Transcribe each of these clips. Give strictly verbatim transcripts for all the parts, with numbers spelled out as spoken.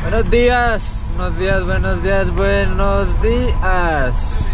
Buenos días, buenos días, buenos días, buenos días.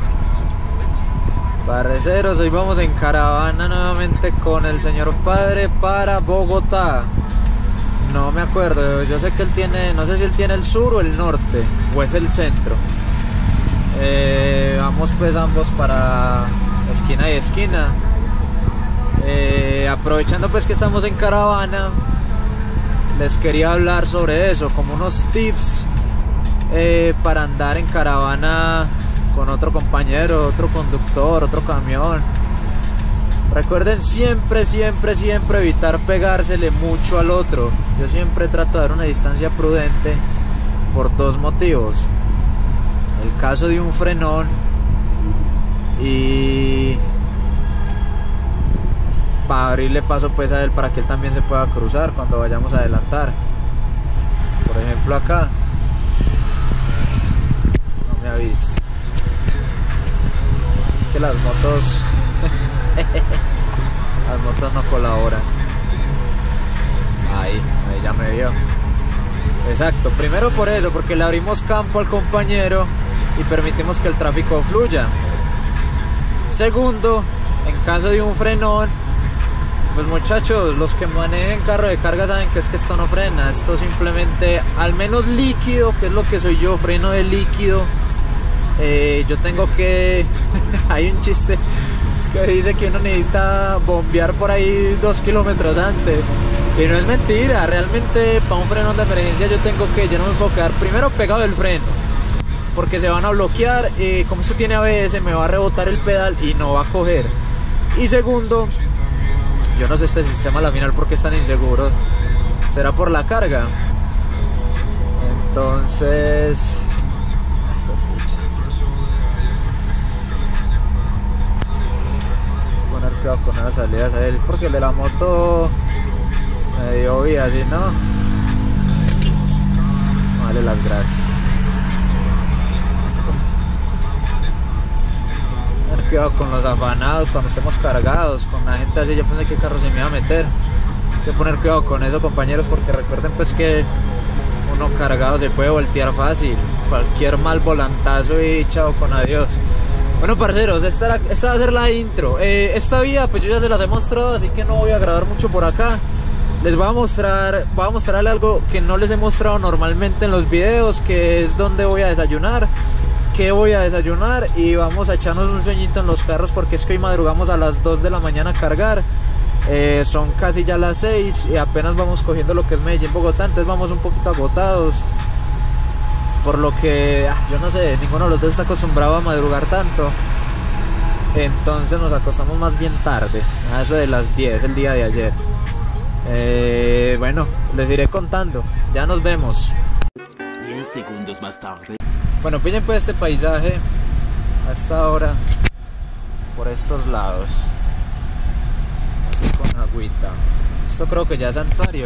Parceros, hoy vamos en caravana nuevamente con el señor padre para Bogotá. No me acuerdo, yo sé que él tiene, no sé si él tiene el sur o el norte, o es el centro. Eh, vamos pues ambos para esquina y esquina. Eh, aprovechando pues que estamos en caravana, les quería hablar sobre eso, como unos tips eh, para andar en caravana con otro compañero, otro conductor, otro camión. Recuerden siempre, siempre, siempre evitar pegársele mucho al otro. Yo siempre trato de dar una distancia prudente por dos motivos. El caso de un frenón y para abrirle paso pues a él para que él también se pueda cruzar cuando vayamos a adelantar. Por ejemplo acá no me avisas que las motos las motos no colaboran. Ahí, ahí ya me vio. Exacto, primero por eso, porque le abrimos campo al compañero y permitimos que el tráfico fluya. Segundo, en caso de un frenón, pues muchachos, los que manejen carro de carga saben que es que esto no frena, esto simplemente, al menos líquido, que es lo que soy yo, freno de líquido. Eh, yo tengo que, hay un chiste que dice que uno necesita bombear por ahí dos kilómetros antes, y no es mentira, realmente para un frenón de emergencia yo tengo que, yo no me puedo quedar primero pegado del freno, porque se van a bloquear, y como esto tiene A B S me va a rebotar el pedal y no va a coger. Y segundo, yo no sé este sistema a la final porque es tan inseguro. ¿Será por la carga? Entonces... poner cuidado con las salidas a él, porque el de la moto me dio vía, si no... Vale las gracias. Tener cuidado con los afanados cuando estemos cargados, con la gente así. Yo pensé que carro se me iba a meter. Hay que poner cuidado con eso, compañeros, porque recuerden pues que uno cargado se puede voltear fácil. Cualquier mal volantazo y chao con adiós. Bueno, parceros, esta, esta va a ser la intro. eh, Esta vía pues yo ya se las he mostrado, así que no voy a grabar mucho por acá. Les voy a mostrar, voy a mostrarle algo que no les he mostrado normalmente en los videos, que es donde voy a desayunar. Que voy a desayunar y vamos a echarnos un sueñito en los carros, porque es que hoy madrugamos a las dos de la mañana a cargar. eh, Son casi ya las seis y apenas vamos cogiendo lo que es Medellín, Bogotá, entonces vamos un poquito agotados. Por lo que, ah, yo no sé, ninguno de los dos está acostumbrado a madrugar tanto. Entonces nos acostamos más bien tarde, a eso de las diez el día de ayer. eh, Bueno, les iré contando, ya nos vemos. diez segundos más tarde. Bueno, pillen pues este paisaje a esta hora por estos lados, así con agüita. Esto creo que ya es santuario.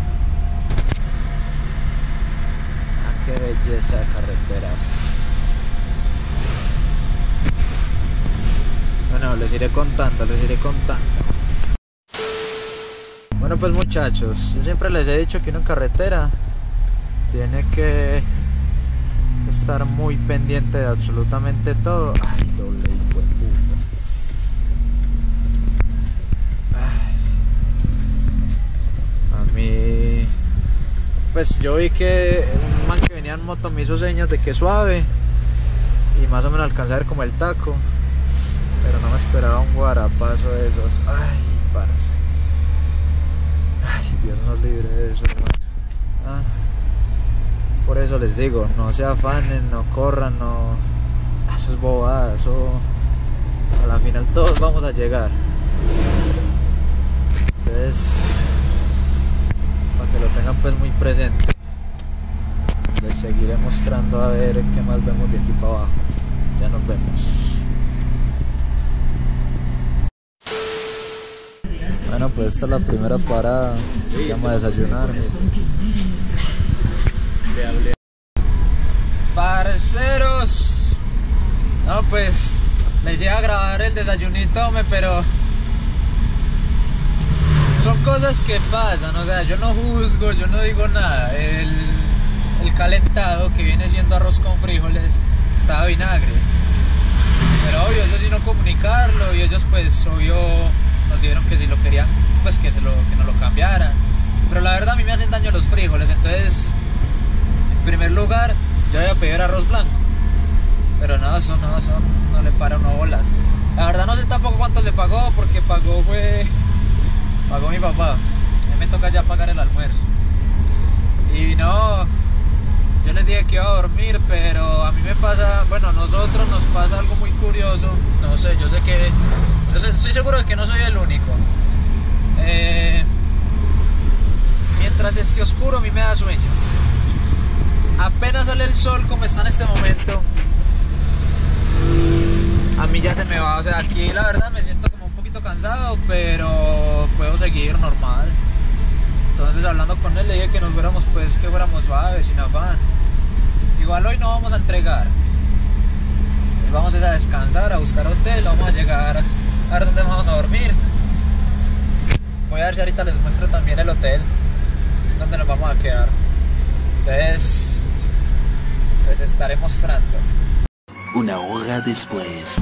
Ah, qué belleza de carreteras. Bueno, les iré contando, les iré contando. Bueno pues muchachos, yo siempre les he dicho que uno en carretera tiene que estar muy pendiente de absolutamente todo. Ay, doble hijo de puta. Ay. A mí, pues yo vi que un man que venía en moto me hizo señas de que suave y más o menos alcancé a ver como el taco, pero no me esperaba un guarapazo de esos. Ay, parce. Ay, Dios nos libre de eso, hermano. Ah. Por eso les digo, no se afanen, no corran, no... Eso es bobada, eso... A la final todos vamos a llegar. Entonces... Para que lo tengan pues muy presente. Les seguiré mostrando a ver qué más vemos de aquí para abajo. Ya nos vemos. Bueno, pues esta es la primera parada. Vamos a desayunar. Parceros, no pues les iba a grabar el desayunito, hombre, pero son cosas que pasan, o sea, yo no juzgo, yo no digo nada. El, el calentado, que viene siendo arroz con frijoles, estaba vinagre. Pero obvio, eso sí no comunicarlo, y ellos pues obvio nos dijeron que si lo querían, pues que, se lo, que nos lo cambiaran. Pero la verdad a mí me hacen daño los frijoles, entonces en primer lugar yo voy a pedir arroz blanco. Pero no, eso no, eso no le para uno bolas. La verdad no sé tampoco cuánto se pagó, porque pagó fue... pagó mi papá. A mí me toca ya pagar el almuerzo. Y no, yo les dije que iba a dormir, pero a mí me pasa, bueno, a nosotros nos pasa algo muy curioso. No sé, yo sé que, yo sé, estoy seguro de que no soy el único. Eh, mientras esté oscuro a mí me da sueño. Apenas sale el sol como está en este momento, a mí ya se me va. O sea, aquí la verdad me siento como un poquito cansado, pero puedo seguir normal. Entonces hablando con él le dije que nos fuéramos, pues que fuéramos suaves, sin afán. Igual hoy no vamos a entregar, hoy vamos a descansar, a buscar hotel, vamos a llegar a ver dónde vamos a dormir. Voy a ver si ahorita les muestro también el hotel donde nos vamos a quedar. Entonces les estaré mostrando. Una hora después.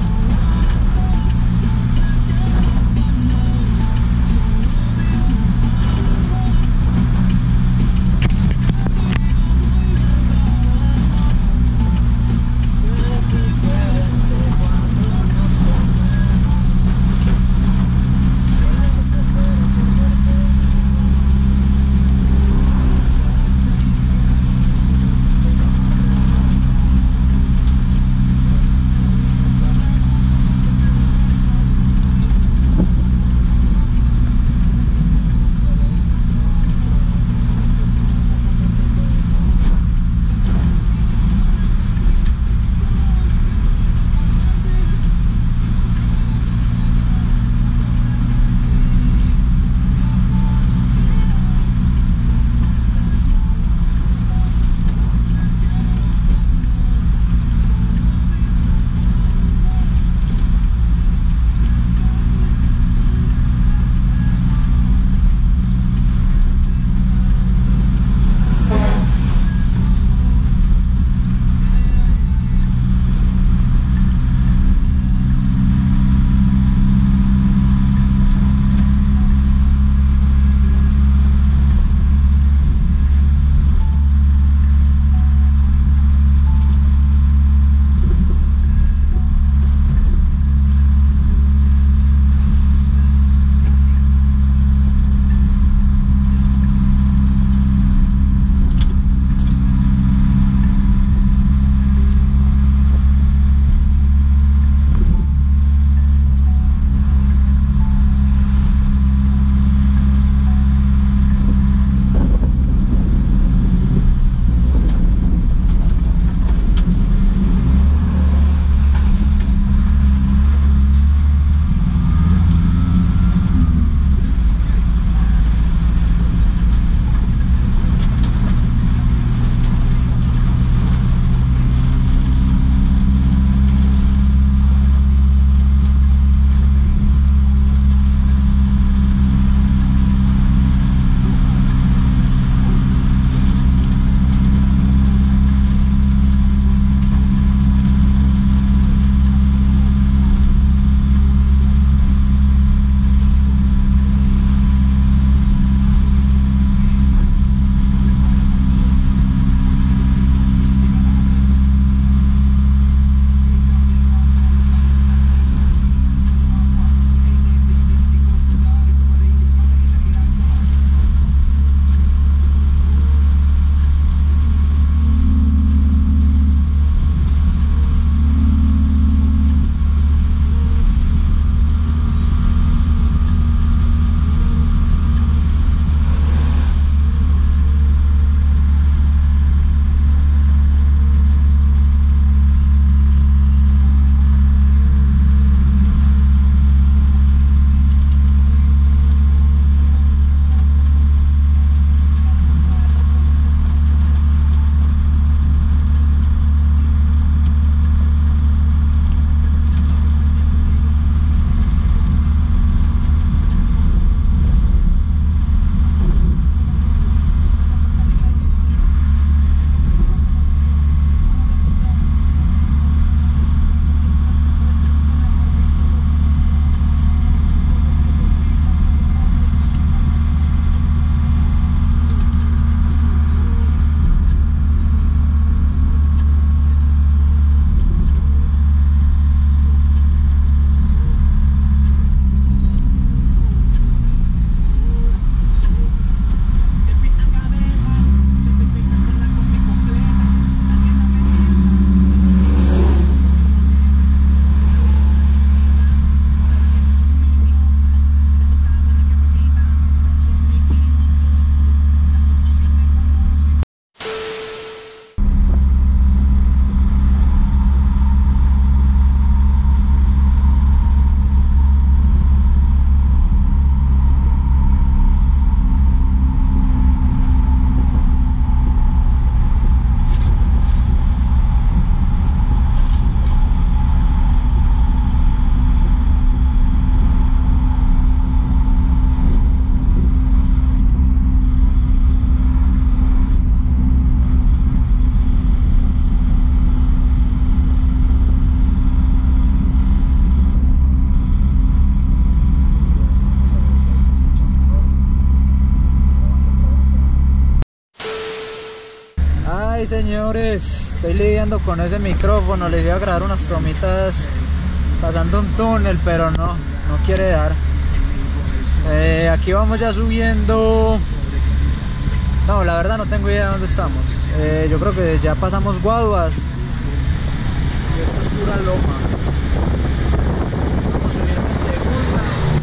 señores, estoy lidiando con ese micrófono. Les iba a grabar unas tomitas pasando un túnel, pero no, no quiere dar. Eh, aquí vamos ya subiendo. No, la verdad no tengo idea de dónde estamos. Eh, yo creo que ya pasamos Guaduas. Y esto es pura loma. Vamos a subir en segunda.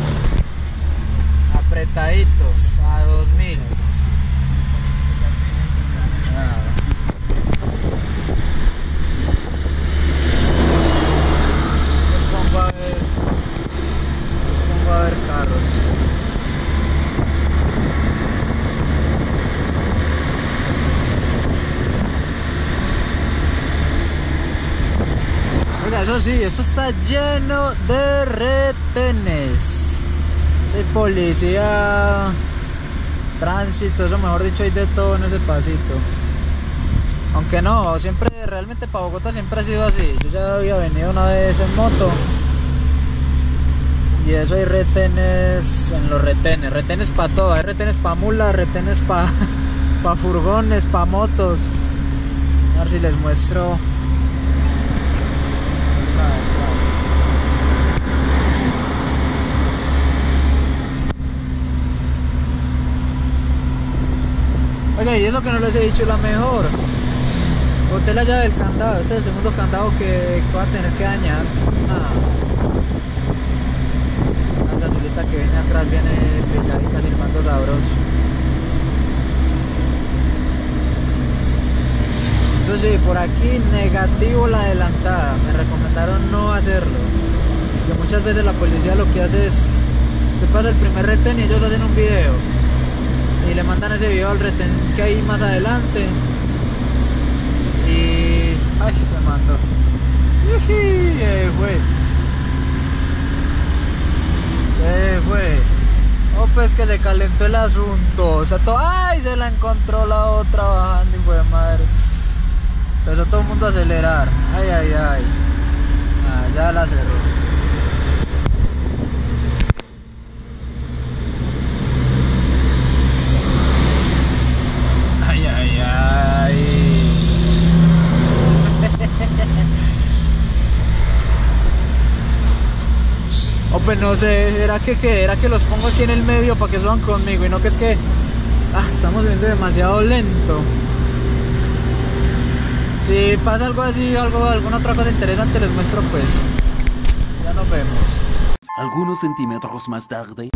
Apretaditos a dos mil. Eso sí, esto está lleno de retenes. Soy policía, tránsito, eso mejor dicho hay de todo en ese pasito. Aunque no, siempre, realmente para Bogotá siempre ha sido así. Yo ya había venido una vez en moto. Y eso hay retenes en los retenes. Retenes para todo, hay retenes para mulas, retenes para pa furgones, para motos. A ver si les muestro. Oiga, y eso que no les he dicho la mejor. Boté la llave del candado, este es el segundo candado que, que va a tener que dañar. Nada. Esa azulita que viene atrás viene pesadita, silbando sabroso. Entonces sí, por aquí negativo la adelantada. Me recomendaron no hacerlo. Porque muchas veces la policía lo que hace es, se pasa el primer retén y ellos hacen un video. Y le mandan ese video al retén que hay más adelante. Y... ay, se mandó. Se fue. Se fue. Oh, pues que se calentó el asunto. O sea, todo... ay, se la encontró la otra bajando y fue madre. Empezó todo el mundo a acelerar. Ay, ay, ay. Ah, ya la cerró. Oh, pues no sé, era que, que era que los pongo aquí en el medio para que suban conmigo y no que es que ah, estamos viendo demasiado lento. Si pasa algo así, algo, alguna otra cosa interesante les muestro pues. Ya nos vemos. Algunos centímetros más tarde.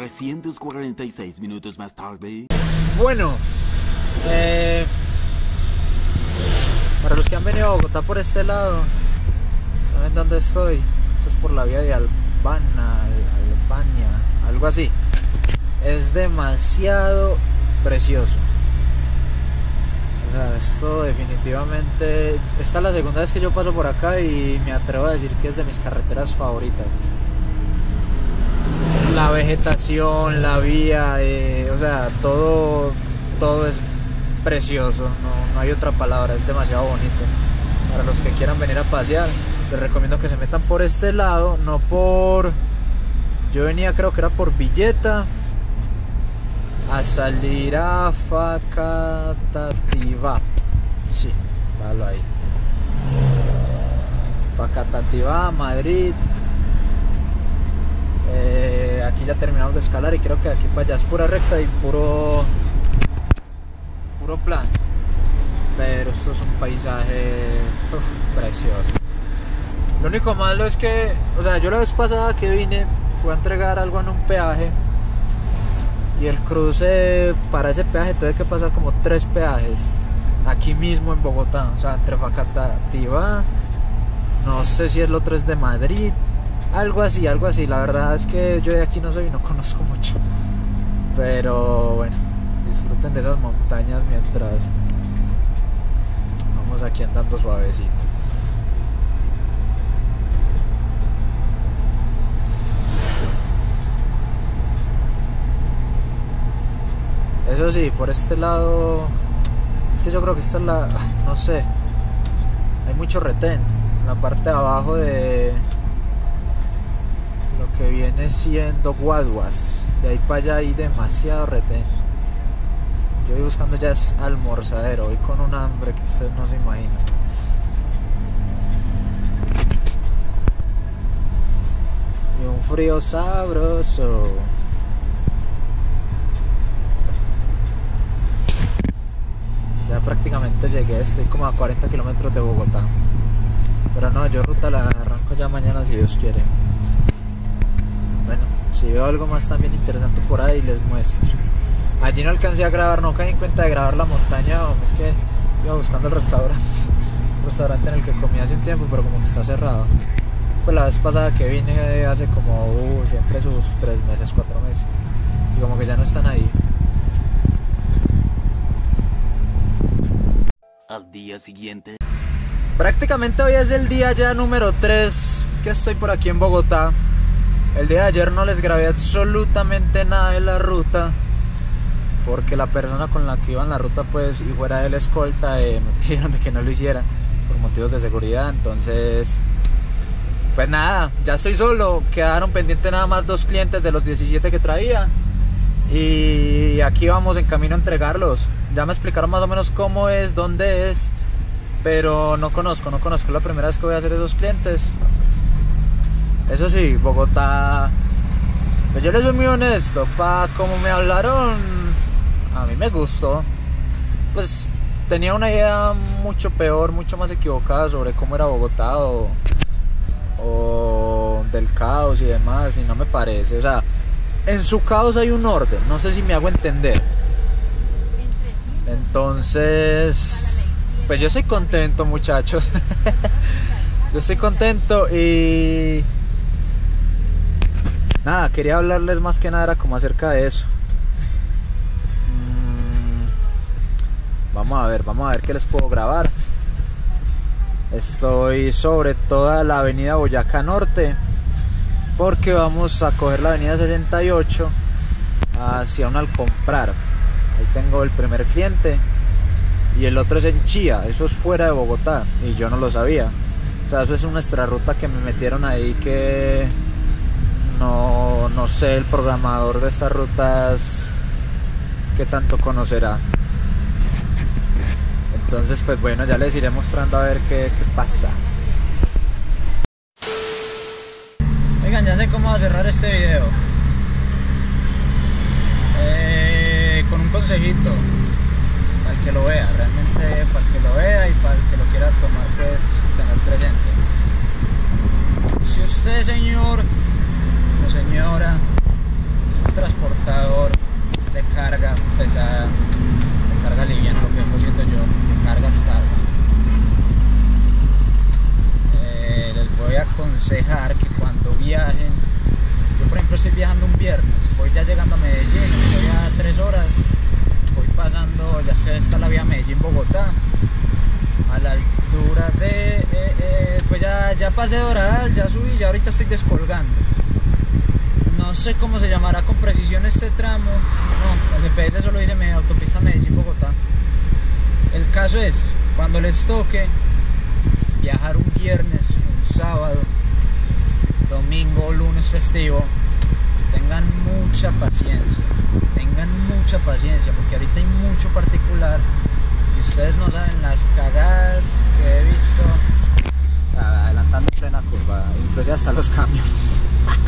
trescientos cuarenta y seis minutos más tarde. Bueno, eh, para los que han venido a Bogotá por este lado, ¿saben dónde estoy? Esto es por la vía de Albana, Albania, algo así. Es demasiado precioso. O sea, esto definitivamente... Esta es la segunda vez que yo paso por acá y me atrevo a decir que es de mis carreteras favoritas. La vegetación, la vía, eh, o sea, todo, todo es precioso, no, no hay otra palabra, es demasiado bonito. Para los que quieran venir a pasear, les recomiendo que se metan por este lado, no por... Yo venía, creo que era por Villeta, a salir a Facatativá. Sí, válo ahí. Facatativá, Madrid. Eh, aquí ya terminamos de escalar y creo que de aquí para allá es pura recta y puro puro plan. Pero esto es un paisaje uf, precioso. Lo único malo es que, o sea, yo la vez pasada que vine fui a entregar algo en un peaje y el cruce para ese peaje tuve que pasar como tres peajes aquí mismo en Bogotá, o sea, entre Facatativá, no sé si el otro es de Madrid. Algo así, algo así. La verdad es que yo de aquí no soy y no conozco mucho. Pero bueno, disfruten de esas montañas mientras vamos aquí andando suavecito. Eso sí, por este lado... Es que yo creo que esta es la... No sé. Hay mucho retén. En la parte de abajo de... lo que viene siendo Guaduas, de ahí para allá hay demasiado retén. Yo voy buscando ya es almorzadero, voy con un hambre que ustedes no se imaginan. Y un frío sabroso. Ya prácticamente llegué, estoy como a cuarenta kilómetros de Bogotá. Pero no, yo ruta la arranco ya mañana si Dios quiere. Bueno, si veo algo más también interesante por ahí les muestro. Allí no alcancé a grabar, no caí en cuenta de grabar la montaña, es que iba buscando el restaurante el restaurante en el que comí hace un tiempo, pero como que está cerrado. Pues la vez pasada que vine hace como uh, siempre sus tres meses, cuatro meses, y como que ya no están ahí. Al día siguiente. Prácticamente hoy es el día ya número tres que estoy por aquí en Bogotá. El día de ayer no les grabé absolutamente nada de la ruta porque la persona con la que iba en la ruta pues y fuera de la escolta eh, me pidieron de que no lo hiciera por motivos de seguridad. Entonces pues nada, ya estoy solo, quedaron pendientes nada más dos clientes de los diecisiete que traía y aquí vamos en camino a entregarlos. Ya me explicaron más o menos cómo es, dónde es, pero no conozco, no conozco, la primera vez que voy a hacer esos clientes. Eso sí, Bogotá, pues yo les soy muy honesto, pa como me hablaron, a mí me gustó. Pues tenía una idea mucho peor, mucho más equivocada sobre cómo era Bogotá o, o del caos y demás, y no me parece. O sea, en su caos hay un orden, no sé si me hago entender. Entonces, pues yo estoy contento, muchachos. Yo estoy contento y... nada, quería hablarles más que nada era como acerca de eso. Mm, vamos a ver, vamos a ver qué les puedo grabar. Estoy sobre toda la avenida Boyacá Norte porque vamos a coger la avenida sesenta y ocho hacia un Alcomprar. Ahí tengo el primer cliente y el otro es en Chía, eso es fuera de Bogotá y yo no lo sabía. O sea, eso es una extra ruta que me metieron ahí que no, no sé el programador de estas rutas qué tanto conocerá. Entonces pues bueno, ya les iré mostrando a ver qué, qué pasa. Oigan, ya sé cómo cerrar este video. Eh, con un consejito para el que lo vea, realmente para el que lo vea y para el que lo quiera tomar pues tener presente. Si usted, señor o señora, transportador de carga pesada, de carga liviana, lo que vengo siendo yo, de cargas carga. Eh, les voy a aconsejar que cuando viajen, yo por ejemplo estoy viajando un viernes, voy ya llegando a Medellín, estoy a tres horas, voy pasando, ya sé, está la vía Medellín-Bogotá, a la altura de, eh, eh, pues ya, ya pasé Doradal, ya subí, ya ahorita estoy descolgando. No sé cómo se llamará con precisión este tramo, no, el G P S solo dice autopista Medellín-Bogotá. El caso es, cuando les toque viajar un viernes, un sábado, domingo o lunes festivo, tengan mucha paciencia, tengan mucha paciencia, porque ahorita hay mucho particular y ustedes no saben las cagadas que he visto adelantando en plena curva, incluso hasta los camiones.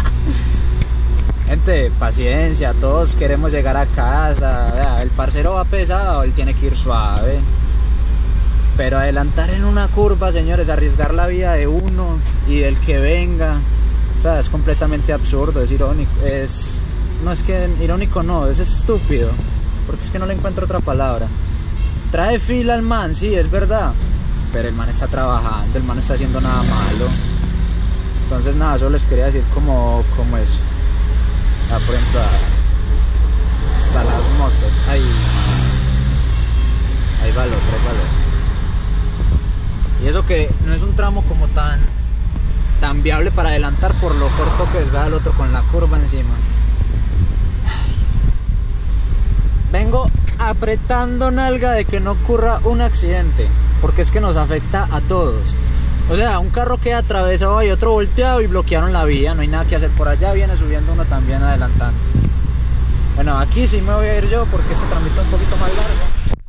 Gente, paciencia, todos queremos llegar a casa, el parcero va pesado, él tiene que ir suave. Pero adelantar en una curva, señores, arriesgar la vida de uno y del que venga, o sea, es completamente absurdo, es irónico, es... No, es que irónico no, es estúpido, porque es que no le encuentro otra palabra. Trae fila al man, sí, es verdad, pero el man está trabajando, el man no está haciendo nada malo. Entonces nada, solo les quería decir como, como eso. Ah, por ejemplo, hasta las motos, ahí, ahí va el otro, ahí va el otro. Y eso que no es un tramo como tan, tan viable para adelantar por lo corto que es, vea el otro con la curva encima. Vengo apretando nalga de que no ocurra un accidente, porque es que nos afecta a todos. O sea, un carro queda atravesado y otro volteado y bloquearon la vía, no hay nada que hacer. Por allá viene subiendo uno también adelantando. Bueno, aquí sí me voy a ir yo porque este tramito es un poquito más largo.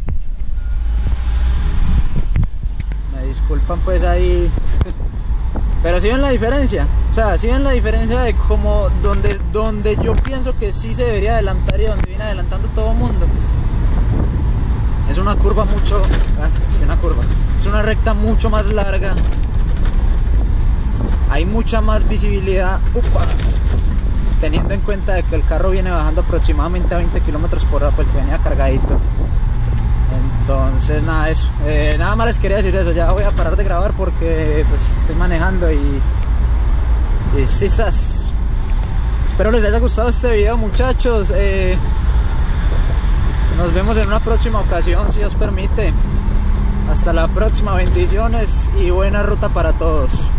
Me disculpan pues ahí. Pero si ven la diferencia, o sea, si ven la diferencia de como donde, donde yo pienso que sí se debería adelantar y donde viene adelantando todo el mundo. Es una curva mucho, ah, es una curva, es una recta mucho más larga, hay mucha más visibilidad, upa, teniendo en cuenta de que el carro viene bajando aproximadamente a veinte kilómetros por hora, pues que venía cargadito. Entonces nada, eso, eh, nada más les quería decir eso. Ya voy a parar de grabar porque pues estoy manejando y, y sí, sas. Espero les haya gustado este video, muchachos. eh, Nos vemos en una próxima ocasión, si Dios permite. Hasta la próxima, bendiciones y buena ruta para todos.